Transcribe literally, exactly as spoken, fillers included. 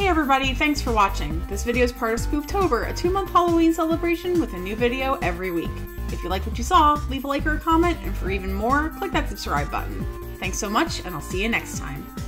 everybody, thanks for watching. This video is part of Spooktober, a two-month Halloween celebration with a new video every week. If you like what you saw, leave a like or a comment, and for even more, click that subscribe button. Thanks so much, and I'll see you next time.